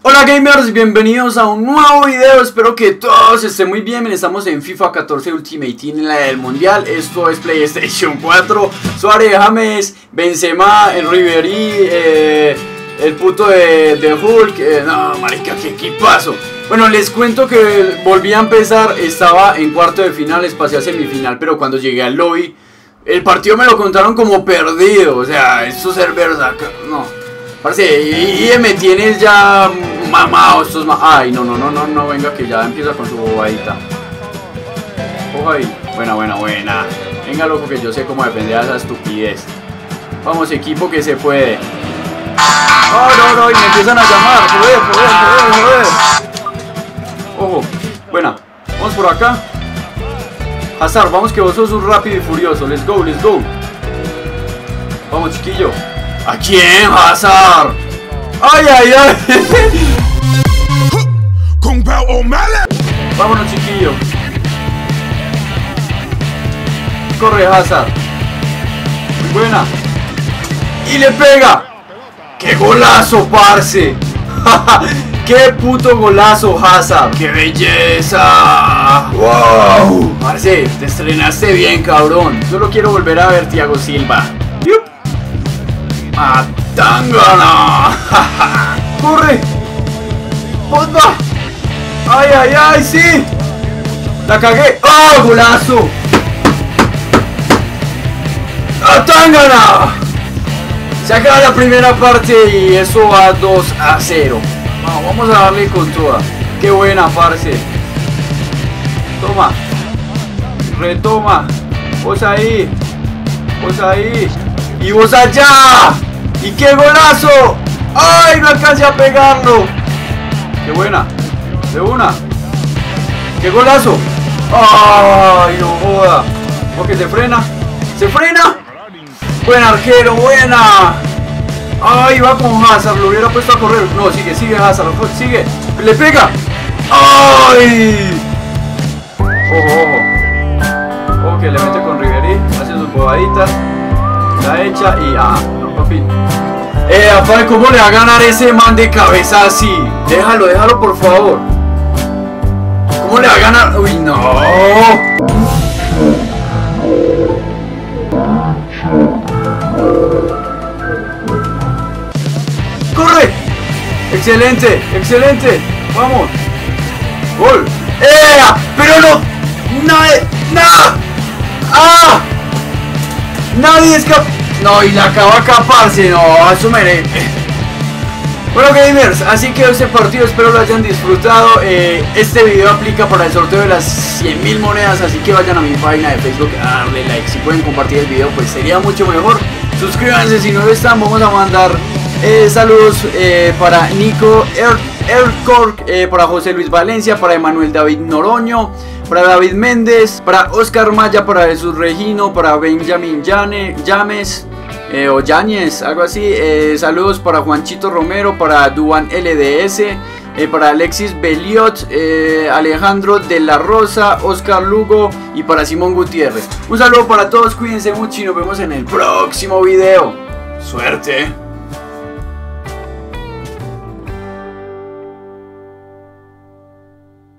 Hola gamers, bienvenidos a un nuevo video, espero que todos estén muy bien. Estamos en FIFA 14 Ultimate Team, en la del Mundial. Esto es PlayStation 4, Suárez, James, Benzema, el Ribery, el puto de Hulk, no marica, qué equipazo. Bueno, les cuento que volví a empezar, estaba en cuarto de finales, pasé a semifinal, pero cuando llegué al lobby, el partido me lo contaron como perdido. O sea, estos servers acá, no. Parce, y me tienes ya mamado estos ay, no, venga que ya empieza con su bobadita. Ojo ahí, buena. Venga, loco, que yo sé cómo defender a esa estupidez. Vamos, equipo, que se puede. No, y me empiezan a llamar. Joder. Ojo, buena. Vamos por acá. Hazard, vamos que vos sos un rápido y furioso. Let's go. Vamos, chiquillo. ¿A quién, Hazard? ¡Ay! Vámonos, chiquillo. Corre, Hazard. Muy buena. Y le pega. ¡Qué golazo, parce! ¡Qué puto golazo, Hazard! ¡Qué belleza! ¡Wow! Parce, te estrenaste bien, cabrón. Solo quiero volver a ver Thiago Silva. ¡Matangana! ¡Corre! ¡Ponda! ¡Ay! ¡Sí! ¡La cagué! ¡Oh, golazo! ¡Matangana! Se acaba la primera parte y eso va 2-0. Vamos a darle con toda. ¡Qué buena, parce! Toma. Retoma. Vos ahí. Y vos allá. ¡Y qué golazo! ¡Ay! No alcancé a pegarlo. ¡Qué buena! De una. ¡Qué golazo! ¡Ay! No joda. Porque se frena. ¡Buen arquero! ¡Buena! ¡Ay! Va con Hazard. Lo hubiera puesto a correr. No, sigue Hazard. Sigue. ¡Le pega! ¡Ay! Ojo, que le mete con Ribery. Hace sus bobaditas. La hecha y no, papi. Apá, ¿cómo le va a ganar ese man de cabeza así? Déjalo, por favor. ¿Cómo le va a ganar? Uy, no. ¡Corre! Excelente. Vamos. Gol. Pero no. Nadie escapa. No, y la acaba acá, parce. No, eso merece. Bueno, gamers, así quedó este partido. Espero lo hayan disfrutado. Este video aplica para el sorteo de las 100.000 monedas. Así que vayan a mi página de Facebook a darle like. Si pueden compartir el video, pues sería mucho mejor. Suscríbanse si no lo están. Vamos a mandar saludos para Nico Ercork, para José Luis Valencia, para Emanuel David Noroño, para David Méndez, para Oscar Maya, para Jesús Regino, para Benjamin Yames o Yáñez, algo así. Saludos para Juanchito Romero, para Duan LDS, para Alexis Beliot, Alejandro de la Rosa, Oscar Lugo y para Simón Gutiérrez. Un saludo para todos, cuídense mucho y nos vemos en el próximo video. ¡Suerte!